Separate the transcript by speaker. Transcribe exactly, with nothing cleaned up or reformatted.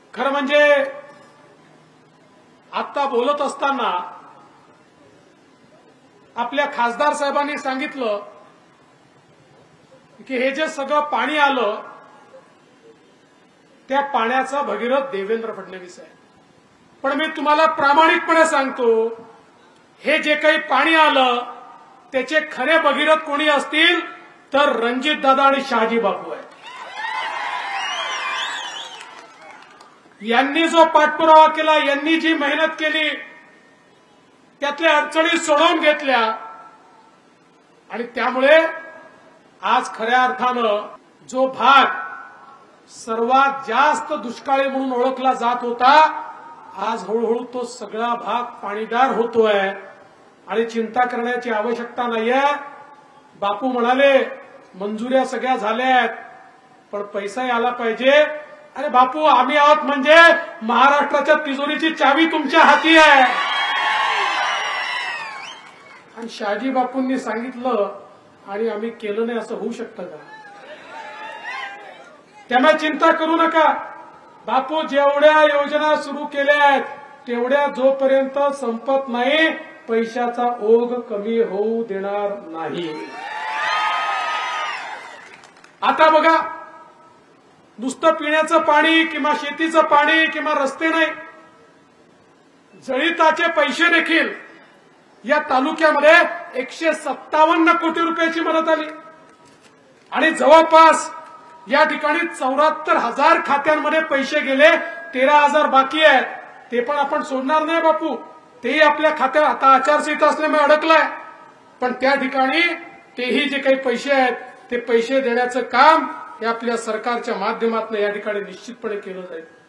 Speaker 1: खरं म्हणजे आता बोलत असताना आपल्या खासदार साहेबांनी सांगितलं की हे जे सगळं पाणी आलं त्या पाण्याचा भगीरथ देवेंद्र फडणवीस आहे। पण मी तुम्हाला प्रामाणिकपणे सांगतो, हे जे काही पाणी आलं त्याचे खरे भगीरथ कोणी असतील तर रणजित दादा आणि शहाजी बापू आहे। यांनी जो पाठपुरावा केला, यांनी जी मेहनत केली, त्यातल्या अडचणी सोडवून घेतल्या आणि त्यामुळे आज खऱ्या अर्थानं जो भाग सर्वात जास्त दुष्काळी म्हणून ओळखला जात होता, आज हळूहळू तो सगळा भाग पाणीदार होतोय आणि चिंता करण्याची आवश्यकता नाहीये। बापू म्हणाले मंजुऱ्या सगळ्या झाल्यात पण पैसा आला पाहिजे। अरे बापू, आम्ही आहोत म्हणजे महाराष्ट्राच्या तिजोरीची चावी तुमच्या हाती आहे। आणि शहाजी बापूंनी सांगितलं आणि आम्ही केलं नाही असं होऊ शकतं का? त्यांना चिंता करू नका, बापू जेवढ्या योजना सुरू केल्या आहेत तेवढ्या जोपर्यंत संपत नाही पैशाचा ओघ कमी होऊ देणार नाही। आता बघा, नुसतं पिण्याचं पाणी किंवा शेतीचं पाणी किंवा रस्ते नाही, जळिताचे पैसे देखील या तालुक्यामध्ये एकशे सत्तावन्न कोटी रुपयाची मदत आली आणि जवळपास या ठिकाणी चौऱ्याहत्तर हजार खात्यांमध्ये पैसे गेले, तेरा हजार बाकी आहेत। ते पण आपण सोडणार नाही बापू, तेही आपल्या खात्यात आता आचारसंहिता असल्यामुळे अडकलाय, पण त्या ठिकाणी तेही जे काही पैसे आहेत ते पैसे देण्याचं काम हे आपल्या सरकारच्या माध्यमातून या ठिकाणी निश्चितपणे केलं जाईल।